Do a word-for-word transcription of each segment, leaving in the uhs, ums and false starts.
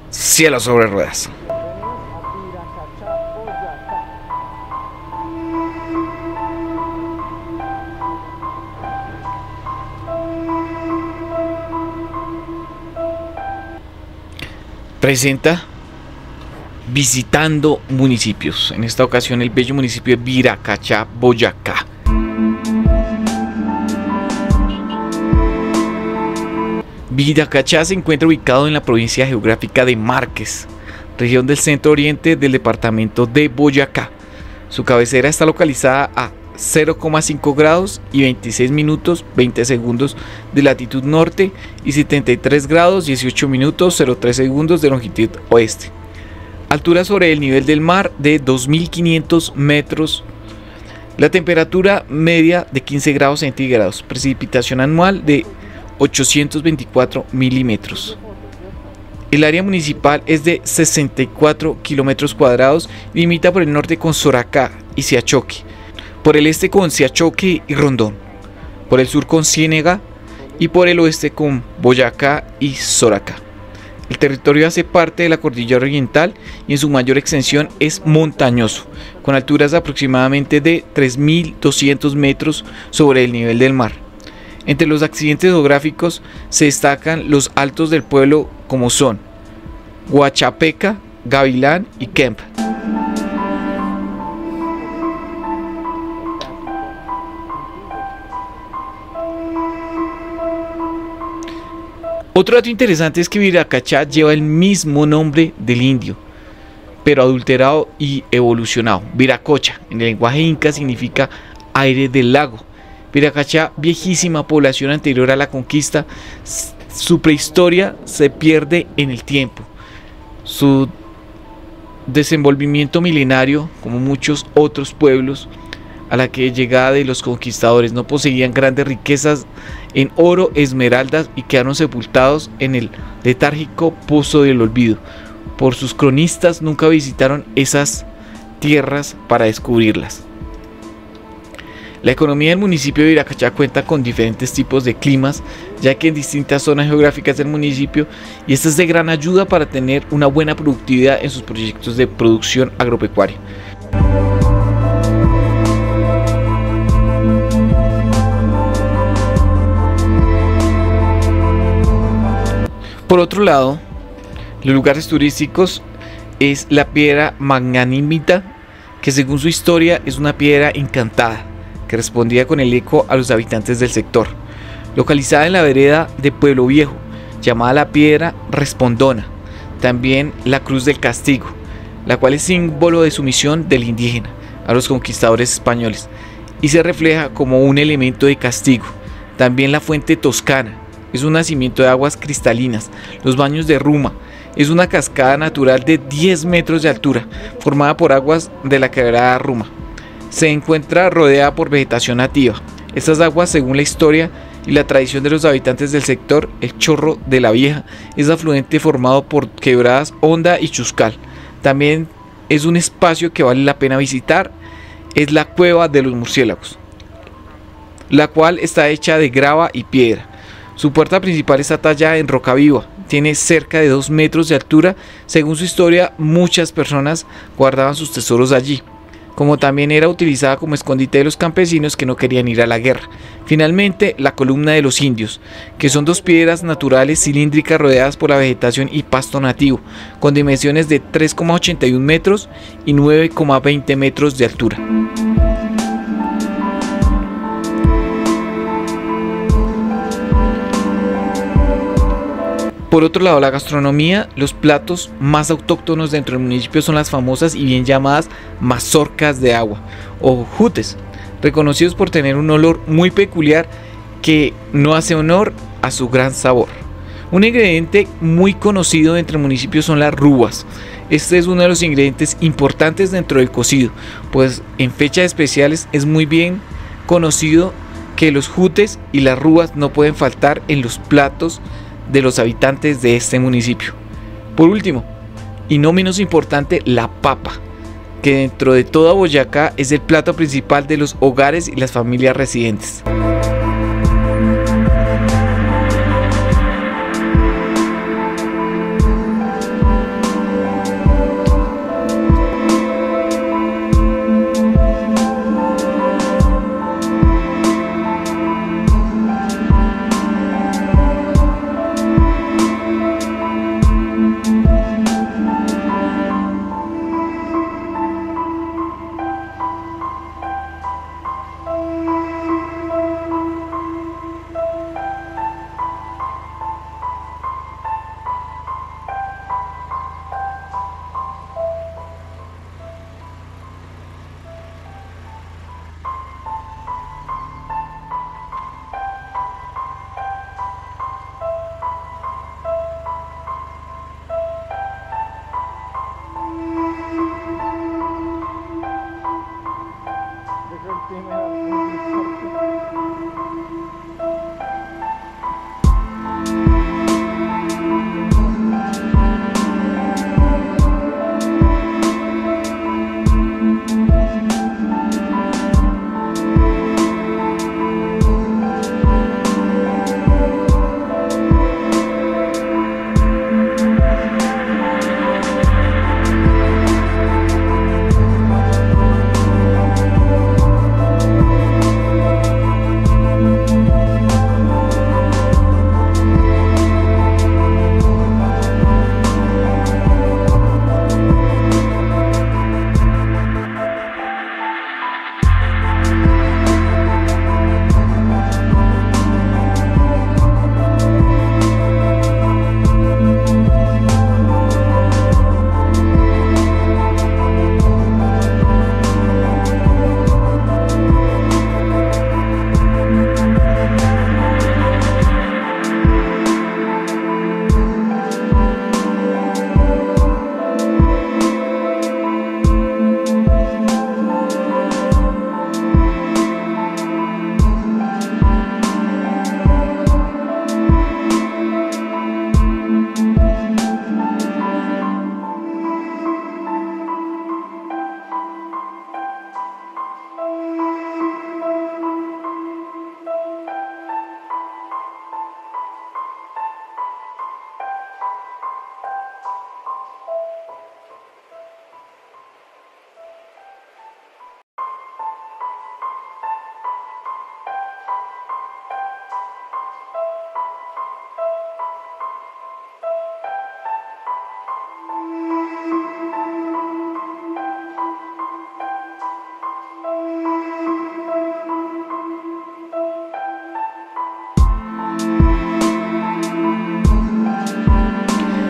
cielo sobre ruedas. Presenta visitando municipios, en esta ocasión el bello municipio de Viracachá, Boyacá. Viracachá se encuentra ubicado en la provincia geográfica de Márquez, región del centro oriente del departamento de Boyacá. Su cabecera está localizada a cero coma cinco grados y veintiséis minutos veinte segundos de latitud norte y setenta y tres grados dieciocho minutos cero tres segundos de longitud oeste. Altura sobre el nivel del mar de dos mil quinientos metros. La temperatura media de quince grados centígrados. Precipitación anual de ochocientos veinticuatro milímetros. El área municipal es de sesenta y cuatro kilómetros cuadrados y limita por el norte con Soracá y Siachoque, por el este con Siachoque y Rondón, por el sur con Ciénega y por el oeste con Boyacá y Soracá. El territorio hace parte de la cordillera oriental y en su mayor extensión es montañoso, con alturas aproximadamente de tres mil doscientos metros sobre el nivel del mar. Entre los accidentes geográficos se destacan los altos del pueblo como son Huachapeca, Gavilán y Kemp. Otro dato interesante es que Viracachá lleva el mismo nombre del indio, pero adulterado y evolucionado. Viracocha, en el lenguaje inca, significa aire del lago. Viracachá, viejísima población anterior a la conquista, su prehistoria se pierde en el tiempo. Su desenvolvimiento milenario, como muchos otros pueblos, a la que llegada de los conquistadores no poseían grandes riquezas en oro, esmeraldas y quedaron sepultados en el letárgico pozo del olvido. Por sus cronistas nunca visitaron esas tierras para descubrirlas. La economía del municipio de Viracachá cuenta con diferentes tipos de climas, ya que en distintas zonas geográficas del municipio, y esta es de gran ayuda para tener una buena productividad en sus proyectos de producción agropecuaria. Por otro lado, los lugares turísticos es la piedra magnánimita, que según su historia es una piedra encantada, que respondía con el eco a los habitantes del sector, localizada en la vereda de Pueblo Viejo, llamada la piedra respondona, también la cruz del castigo, la cual es símbolo de sumisión del indígena a los conquistadores españoles y se refleja como un elemento de castigo. También la fuente toscana, es un nacimiento de aguas cristalinas. Los baños de Ruma, es una cascada natural de diez metros de altura, formada por aguas de la quebrada Ruma. Se encuentra rodeada por vegetación nativa. Estas aguas, según la historia y la tradición de los habitantes del sector, el Chorro de la Vieja es afluente formado por quebradas Honda y Chuscal. También es un espacio que vale la pena visitar, es la Cueva de los Murciélagos, la cual está hecha de grava y piedra. Su puerta principal está tallada en roca viva, tiene cerca de dos metros de altura. Según su historia, muchas personas guardaban sus tesoros allí, como también era utilizada como escondite de los campesinos que no querían ir a la guerra. Finalmente, la columna de los indios, que son dos piedras naturales cilíndricas rodeadas por la vegetación y pasto nativo, con dimensiones de tres coma ochenta y uno metros y nueve coma veinte metros de altura. Por otro lado, la gastronomía, los platos más autóctonos dentro del municipio son las famosas y bien llamadas mazorcas de agua o jutes, reconocidos por tener un olor muy peculiar que no hace honor a su gran sabor. Un ingrediente muy conocido dentro del municipio son las rúas. Este es uno de los ingredientes importantes dentro del cocido, pues en fechas especiales es muy bien conocido que los jutes y las rúas no pueden faltar en los platos de los habitantes de este municipio. Por último, y no menos importante, la papa, que dentro de toda Boyacá es el plato principal de los hogares y las familias residentes.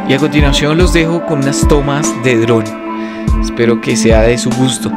Y a continuación los dejo con unas tomas de dron. Espero que sea de su gusto.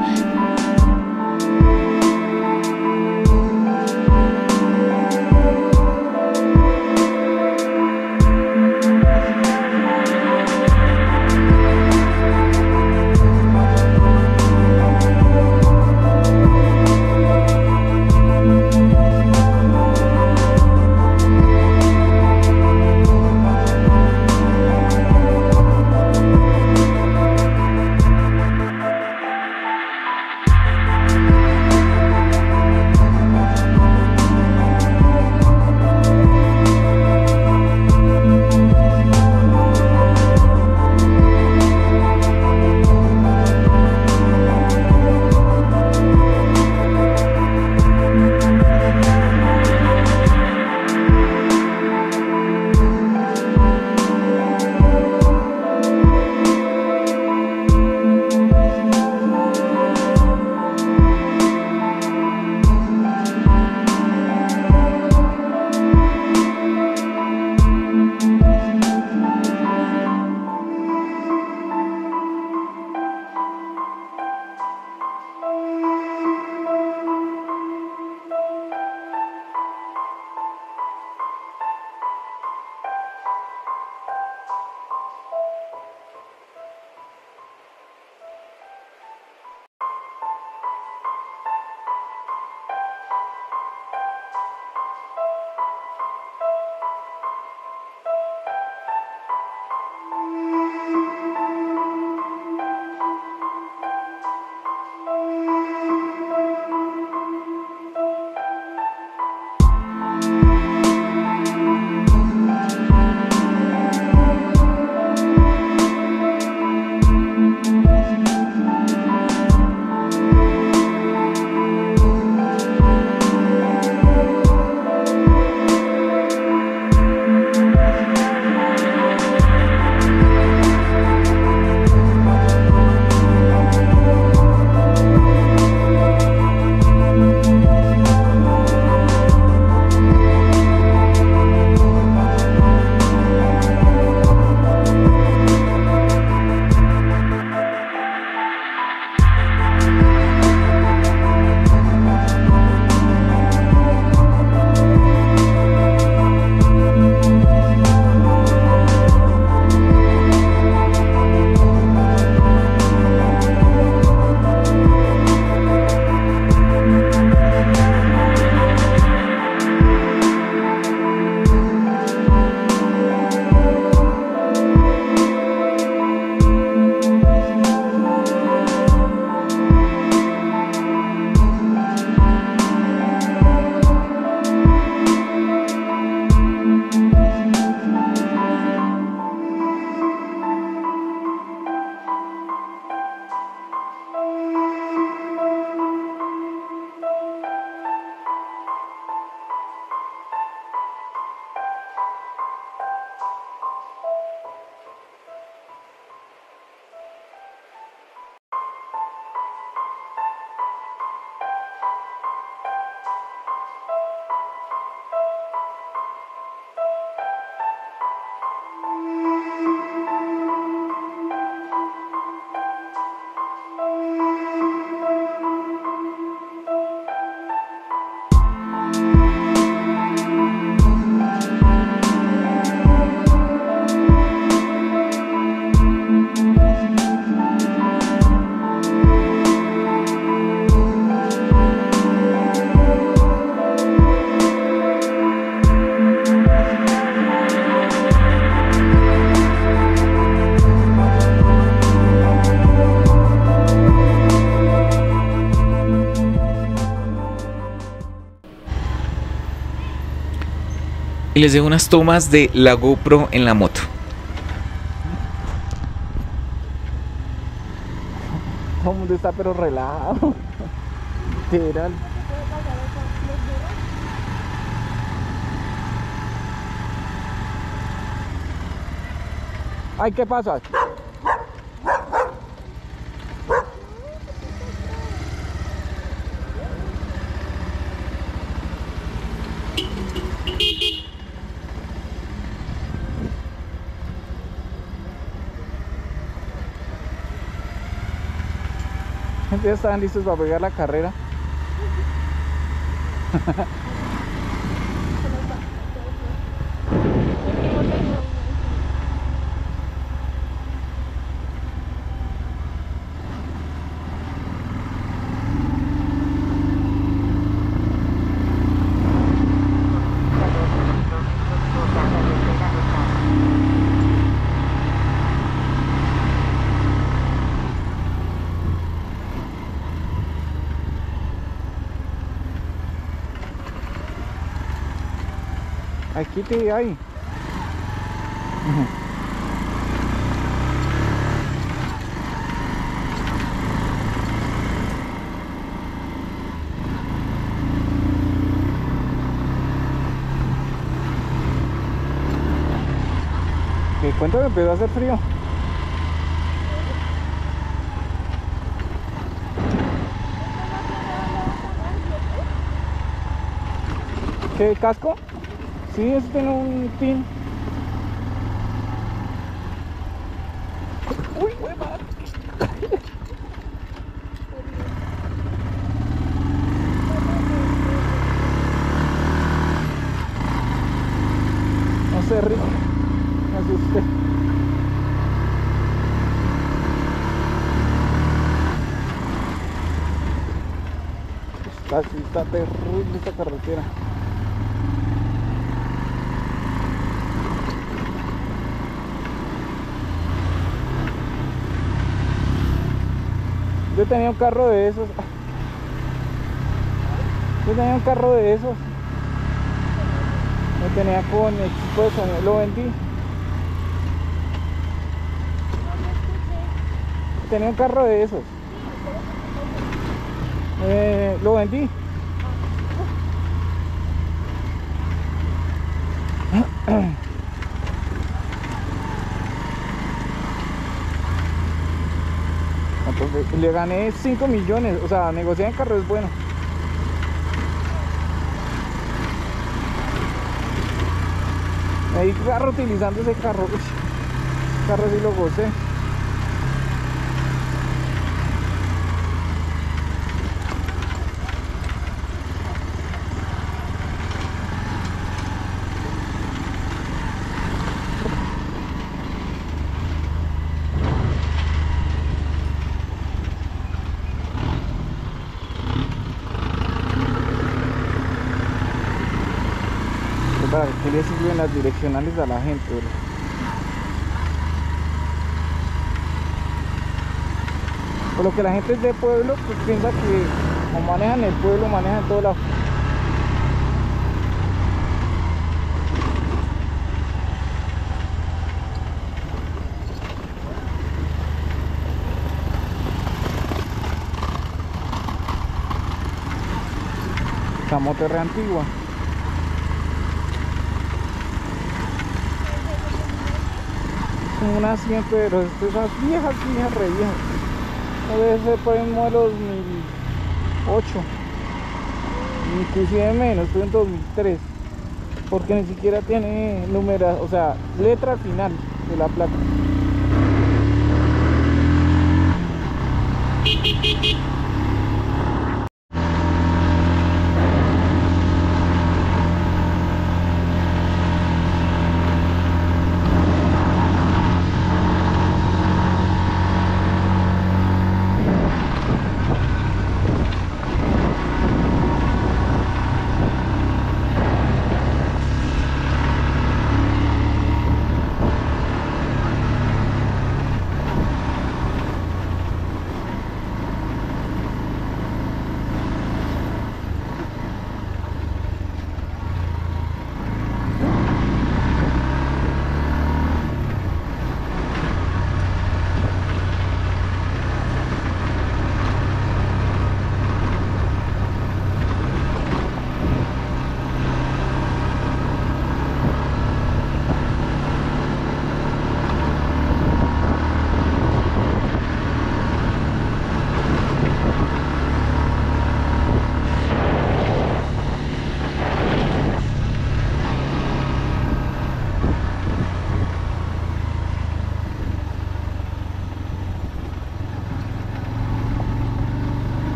y les dejo unas tomas de la GoPro en la moto. Todo el mundo está pero relajado. Literal. Ay, ¿qué pasa? Ya estaban listos para pegar la carrera. Aquí te hay. ¿Qué cuento que empezó a hacer frío? ¿Qué casco? Sí, eso tiene un pin. Uy, güey, madre. No sé, Rick. Me asusté. Está, sí, está terrible esta carretera. Yo tenía un carro de esos. Yo tenía un carro de esos. Lo tenía con equipo de sonido. Lo vendí. Tenía un carro de esos. Eh, lo vendí. Entonces, le gané cinco millones. O sea, negociar en carro es bueno. Me di carro utilizando ese carro. Uy, ese carro sí lo gocé. Para que le sirven las direccionales a la gente, bro. Por lo que la gente es de pueblo, pues piensa que como manejan el pueblo, manejan todo lado. Esta moto es re antigua. Una cien, pero esas viejas, viejas, re viejas. Debe ser por el modelo dos mil ocho, inclusive menos, estoy en dos mil tres, porque ni siquiera tiene número, o sea, letra al final de la placa.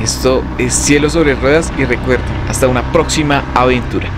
Esto es Cielo sobre Ruedas y recuerden, hasta una próxima aventura.